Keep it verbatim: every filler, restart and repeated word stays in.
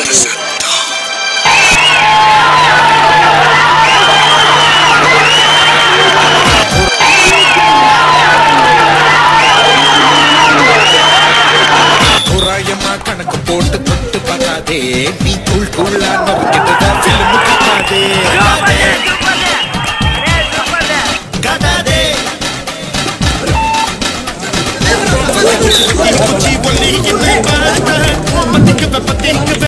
கணக்கு போட்டு தொட்டு பார்க்காதே நீ தூள் தூளா நொறுக்கிட்டு ஃபிலிம் கட்டாதே கட்டாதே குச்சி பொல்லி கிட்ட பார்த்தா மத்திக்கு பத்திக்கு